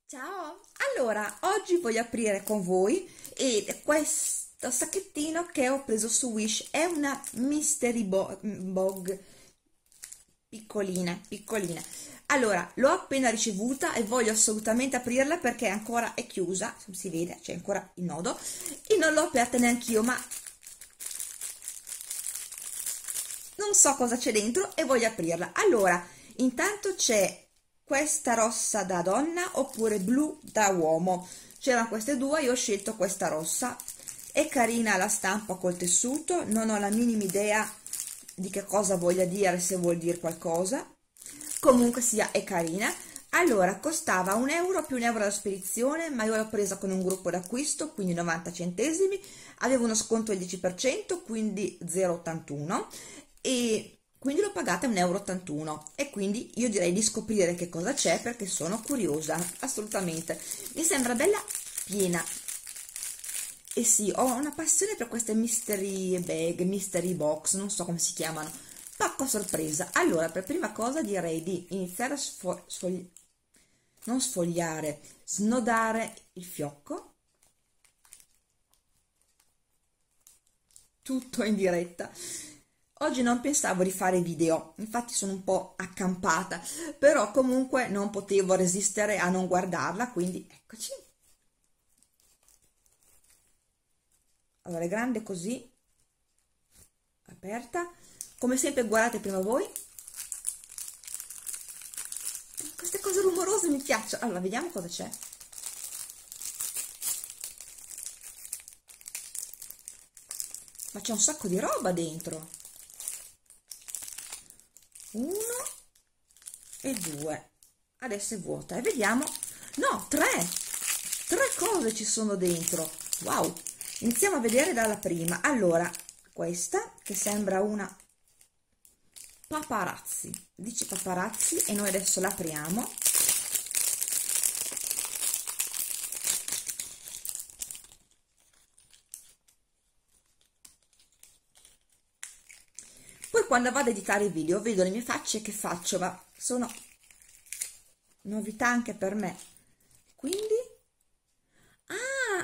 Ciao! Allora, oggi voglio aprire con voi questo sacchettino che ho preso su Wish. È una Mystery Bog piccolina, piccolina. Allora, l'ho appena ricevuta e voglio assolutamente aprirla perché ancora è chiusa, si vede, c'è ancora il nodo e non l'ho aperta neanch'io, ma non so cosa c'è dentro e voglio aprirla. Allora, intanto c'è questa rossa da donna oppure blu da uomo. C'erano queste due, io ho scelto questa rossa. È carina la stampa col tessuto, non ho la minima idea di che cosa voglia dire, se vuol dire qualcosa. Comunque sia, è carina. Allora, costava 1 euro più 1 euro la spedizione, ma io l'ho presa con un gruppo d'acquisto, quindi 90 centesimi. Avevo uno sconto del 10%, quindi 0,81 e quindi l'ho pagata 1,81 euro e quindi io direi di scoprire che cosa c'è perché sono curiosa, assolutamente. Mi sembra bella piena e sì, ho una passione per queste mystery bag, mystery box, non so come si chiamano, pacco sorpresa. Allora, per prima cosa direi di iniziare a non sfogliare, snodare il fiocco, tutto in diretta. Oggi non pensavo di fare video, infatti sono un po' accampata, però comunque non potevo resistere a non guardarla, quindi eccoci. Allora è grande così, aperta, come sempre guardate prima voi. Queste cose rumorose mi piacciono. Allora vediamo cosa c'è. Ma c'è un sacco di roba dentro. 1 e 2, adesso è vuota e vediamo, no, 3 cose ci sono dentro. Wow, iniziamo a vedere dalla prima. Allora, questa che sembra una paparazzi, dice paparazzi, e noi adesso l'apriamo. Poi quando vado ad editare i video vedo le mie facce che faccio, ma sono novità anche per me. Quindi, ah,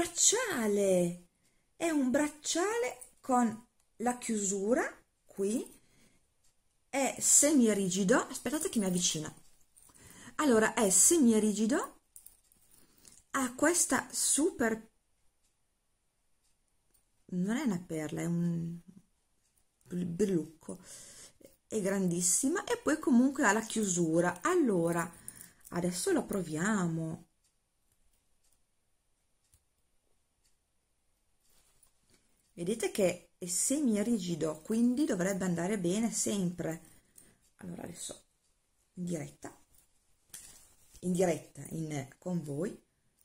è un bracciale con la chiusura qui, è semirigido, aspettate che mi avvicino. Allora, è semirigido, ha questa super, non è una perla, è un brillucco, è grandissima e poi comunque ha la chiusura. Allora adesso lo proviamo. Vedete che è semi rigido, quindi dovrebbe andare bene sempre. Allora adesso in diretta con voi.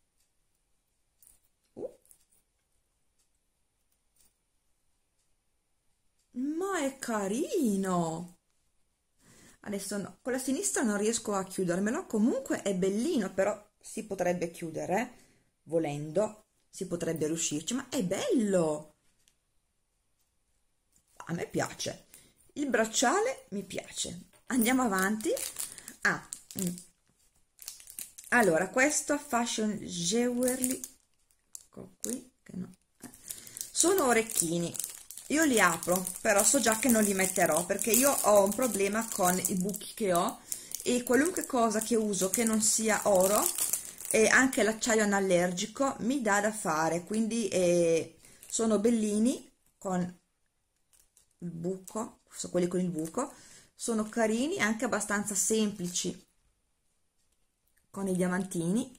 Ma è carino! Adesso no, con la sinistra non riesco a chiudermelo, comunque è bellino, però si potrebbe chiudere, volendo, si potrebbe riuscirci, ma è bello! A me piace, il bracciale mi piace. Andiamo avanti. Ah, allora, questo Fashion Jewelry, ecco qui, che no, sono orecchini. Io li apro, però so già che non li metterò perché io ho un problema con i buchi che ho e qualunque cosa che uso che non sia oro e anche l'acciaio anallergico mi dà da fare, quindi sono bellini con il buco, sono quelli con il buco, sono carini e anche abbastanza semplici con i diamantini,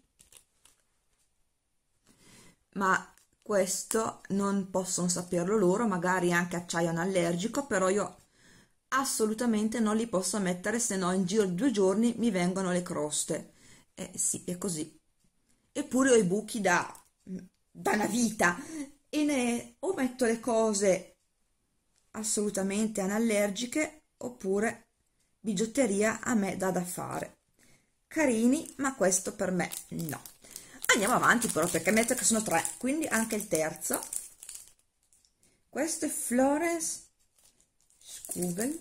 ma questo non possono saperlo loro, magari anche acciaio anallergico, però io assolutamente non li posso mettere, se no in giro di 2 giorni mi vengono le croste. Sì, è così. Eppure ho i buchi da una vita e o metto le cose assolutamente anallergiche oppure bigiotteria a me dà da fare. Carini, ma questo per me no. Andiamo avanti però perché metto che sono 3, quindi anche il terzo. Questo è Florence Scougel.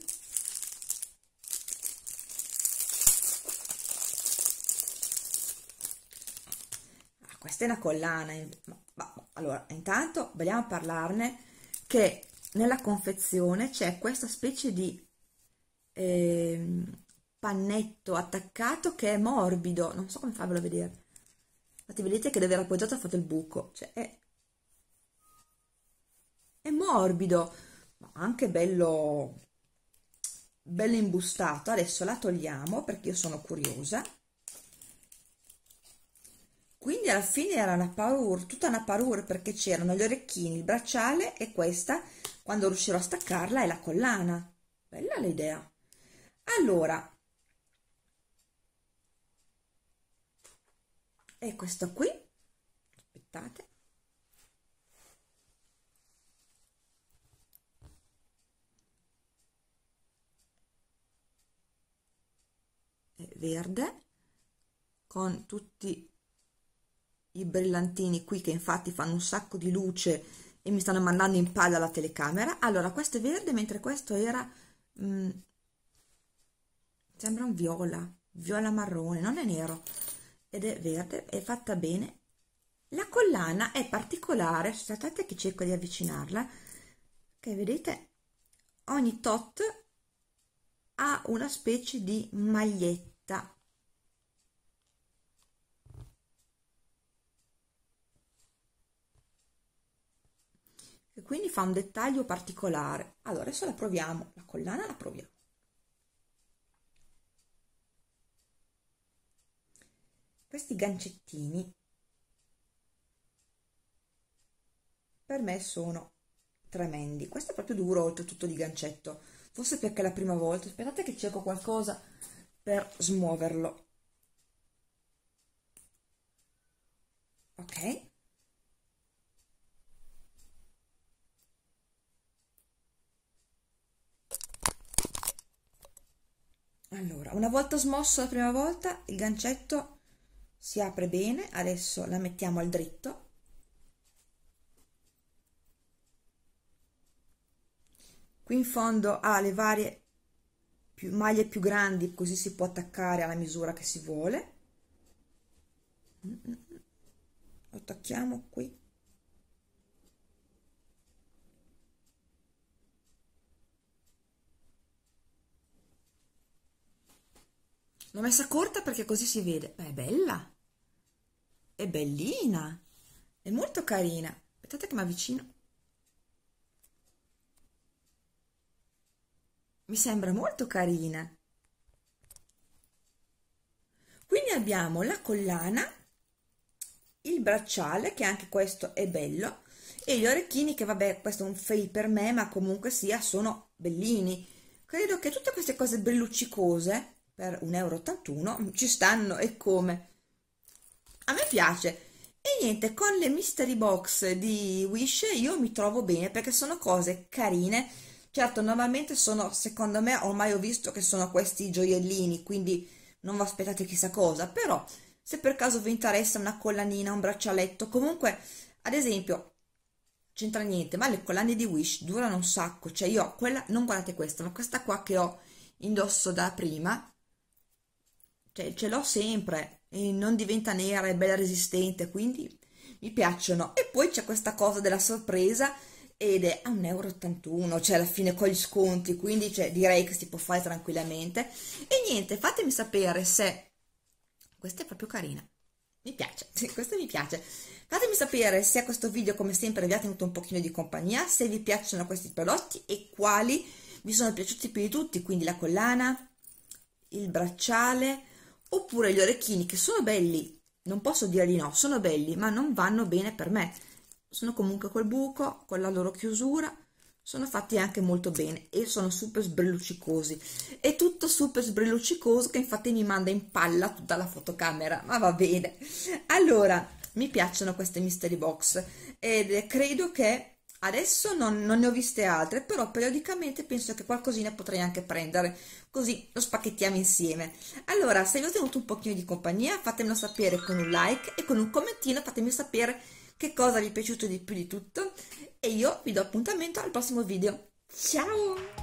questa è una collana, allora intanto vogliamo parlarne che nella confezione c'è questa specie di pannetto attaccato che è morbido, non so come farvelo vedere, infatti vedete che dove era appoggiato ha fatto il buco, cioè è morbido, ma anche bello imbustato. Adesso la togliamo perché io sono curiosa. Quindi alla fine era una parure, tutta una parure, perché c'erano gli orecchini, il bracciale e questa, quando riuscirò a staccarla, è la collana. Bella l'idea. Allora, e questo qui, aspettate. È verde, con tutti i brillantini qui che infatti fanno un sacco di luce e mi stanno mandando in palla la telecamera. Allora, questo è verde, mentre questo era sembra un viola marrone, non è nero, ed è verde, è fatta bene. La collana è particolare, aspettate che cerco di avvicinarla, che vedete ogni tot ha una specie di maglietta. E quindi fa un dettaglio particolare. Allora adesso la proviamo, la collana la proviamo. Questi gancettini per me sono tremendi. Questo è proprio duro, oltretutto di gancetto, forse perché è la prima volta. Aspettate che cerco qualcosa per smuoverlo. Ok, allora, una volta smosso la prima volta, il gancetto si apre bene. Adesso la mettiamo al dritto. Qui in fondo ha le varie maglie più grandi, così si può attaccare alla misura che si vuole. Lo attacchiamo qui. L'ho messa corta perché così si vede. È bella, è bellina, è molto carina. Aspettate che mi avvicino. Mi sembra molto carina. Quindi abbiamo la collana, il bracciale, che anche questo è bello, e gli orecchini che vabbè, questo è un fail per me, ma comunque sia sono bellini. Credo che tutte queste cose belluccicose per 1,81 € ci stanno, e come. A me piace. E niente, con le mystery box di Wish io mi trovo bene perché sono cose carine. Certo, normalmente sono, secondo me, ormai ho visto che sono questi gioiellini, quindi non vi aspettate chissà cosa, però se per caso vi interessa una collanina, un braccialetto, comunque, ad esempio, c'entra niente, ma le collane di Wish durano un sacco, cioè io quella, non guardate questa, ma questa qua che ho indosso da prima, cioè ce l'ho sempre e non diventa nera, è bella resistente, quindi mi piacciono. E poi c'è questa cosa della sorpresa ed è a 1,81 €, cioè alla fine con gli sconti, quindi cioè, direi che si può fare tranquillamente. E niente, fatemi sapere se questa è proprio carina, mi piace, sì, questa mi piace. Fatemi sapere se a questo video, come sempre, vi ha tenuto un pochino di compagnia, se vi piacciono questi prodotti e quali vi sono piaciuti più di tutti, quindi la collana, il bracciale, oppure gli orecchini, che sono belli, non posso dire di no, sono belli, ma non vanno bene per me. Sono comunque col buco, con la loro chiusura, sono fatti anche molto bene e sono super sbrilluccicosi. È tutto super sbrilluccicoso che infatti mi manda in palla tutta la fotocamera, ma va bene. Allora, mi piacciono queste mystery box ed credo che adesso non ne ho viste altre, però periodicamente penso che qualcosina potrei anche prendere, così lo spacchettiamo insieme. Allora, se vi ho tenuto un pochino di compagnia, fatemelo sapere con un like e con un commentino, fatemi sapere che cosa vi è piaciuto di più di tutto, e io vi do appuntamento al prossimo video. Ciao!